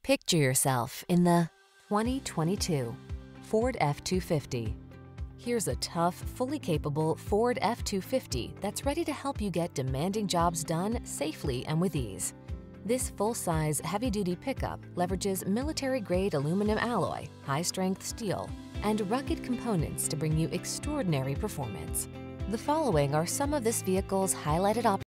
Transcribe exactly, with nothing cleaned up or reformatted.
Picture yourself in the twenty twenty-two Ford F two fifty. Here's a tough, fully capable Ford F two fifty that's ready to help you get demanding jobs done safely and with ease. This full-size, heavy-duty pickup leverages military-grade aluminum alloy, high-strength steel, and rugged components to bring you extraordinary performance. The following are some of this vehicle's highlighted options.